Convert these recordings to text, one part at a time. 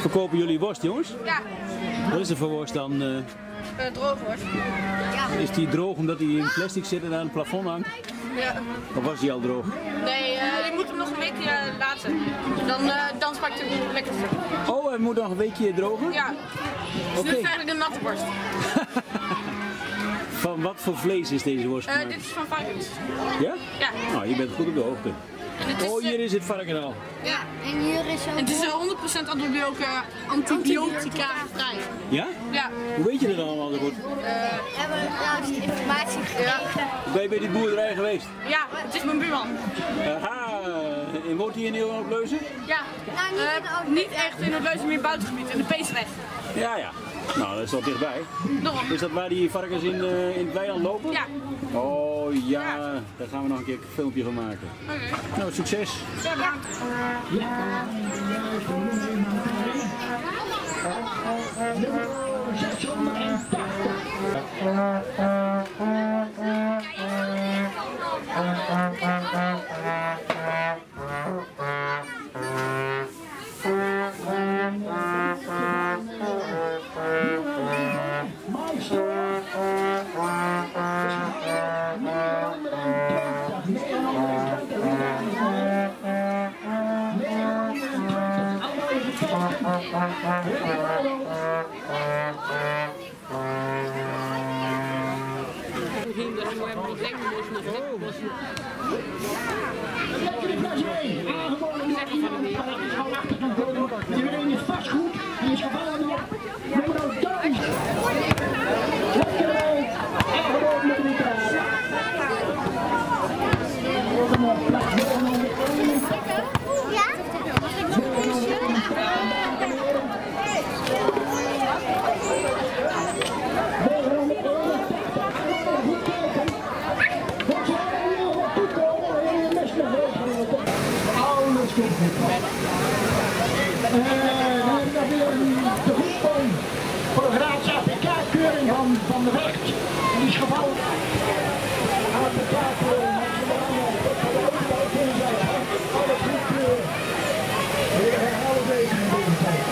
Verkopen jullie worst, jongens? Ja. Wat is er voor worst dan? Droogworst. Ja. Is die droog omdat hij in plastic zit en aan het plafond hangt? Ja. Of was die al droog? Nee, je moet hem nog een weekje laten. Dan smaakt hij lekker. Oh, hij moet nog een weekje drogen? Ja. Dus dit is eigenlijk een natte worst. Van wat voor vlees is deze worst gemaakt? Dit is van varkens. Ja? Ja. Nou, je bent goed op de hoogte. Is, oh, hier is het varken al. Ja, en hier is ook... Het is 100% antibiotica vrij. Ja? Ja. Hoe weet je dat allemaal zo goed? Hebben we laatst informatie gekregen. Ben je bij die boerderij geweest? Ja, het is mijn buurman. Aha, en woont hij in heel Oud-Leusden? Ja, niet echt in het Leusden, meer buitengebied, in de Peesweg. Ja, ja. Nou, dat is al dichtbij. Daarom. Is dat waar die varkens in het weiland lopen? Ja. Oh ja, daar gaan we nog een keer een filmpje van maken. Oké. Nou, succes. Ja, bedankt. Iedereen is vastgoed, die is gevallen op nummer 1000. Lekker uit, aangeboden met de de goedboom voor de gratis APK-keuring van de weg. Die is gevallen. APK-keuring. Alles goed. We gaan alles weten in deze tijd.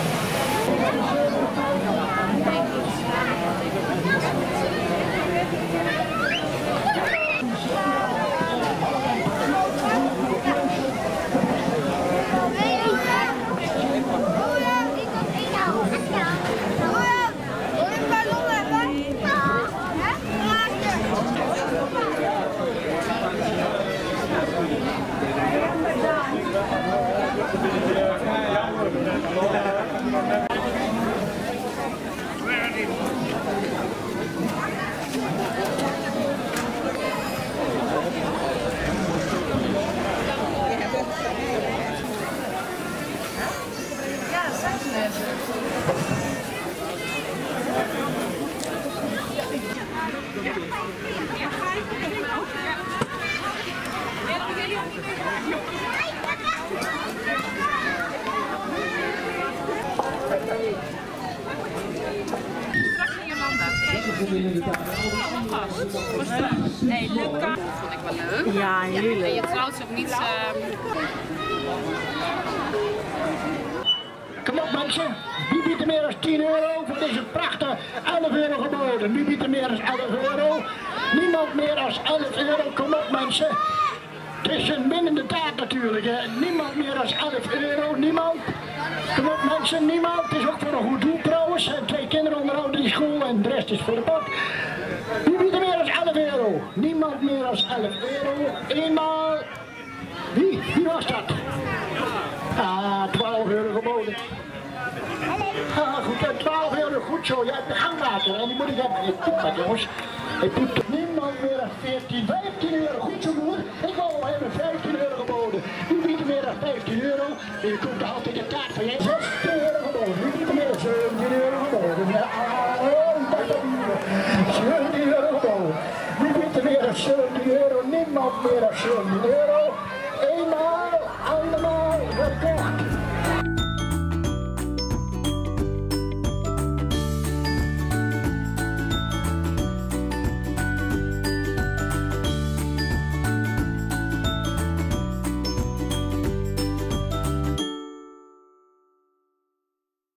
Nee, Luca vond ik wel leuk. Ja, heel leuk. En je trouwt ook niet... Kom op mensen, wie biedt er meer dan 10 euro voor deze prachtige 11 euro geboden? Wie biedt er meer dan 11 euro? Niemand meer dan 11 euro, kom op mensen. Het is een winnende taak natuurlijk, hè. Niemand meer dan 11 euro, niemand. Kom op mensen, niemand. Het is ook voor een goed doel trouwens. 2 kinderen onderhouden die school en de rest is voor de pot. Wie biedt er meer dan 11 euro? Niemand meer dan 11 euro. Eenmaal. Wie? Wie was dat? 12 euro geboden. Goed, 12 euro, goed zo. Jij hebt de gangmaker en die moet ik hebben. Ik poep dat jongens. Ik poep dat. Niemand meer dan 14, 15 euro. Goed zo moeder. Ik wou al hebben 15 euro geboden. Wie biedt er meer dan 15 euro? Je komt altijd de taart van je. 16 euro geboden. Wie biedt er meer dan 17 euro geboden? Ja, 17 euro geboden. Wie biedt er meer dan 17 euro? Niemand meer dan 17 euro. Eenmaal, andermaal, verkocht.